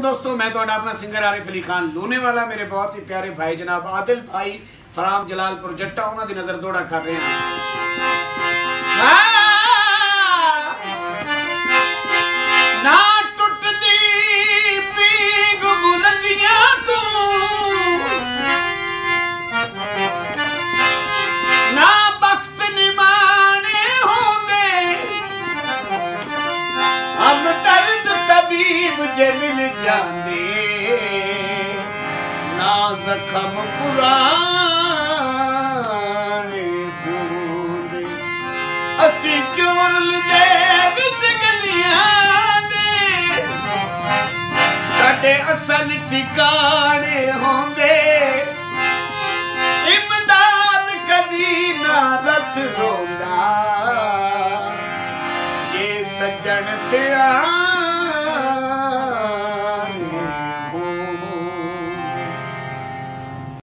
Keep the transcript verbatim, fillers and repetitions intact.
दोस्तों, मैं तो अपना सिंगर आरिफ अली खान लूने वाला। मेरे बहुत ही प्यारे भाई जनाब आदिल भाई फराम जलालपुर जट्टा उन्होंने दी नजर दौड़ा कर रहे हैं। ना टुटदी पीग बुलंदियां तू, ना बख्त निमाने होंदे, हम दर्द तबीब जे मिल जांदे, ना जख्म पुराने होंदे। असी क्यों रुलदे विच गलियां दे, साडे असल ठिकाने होंदे। इमदाद कदी ना रथ रोंदा, जे सज्जन सिया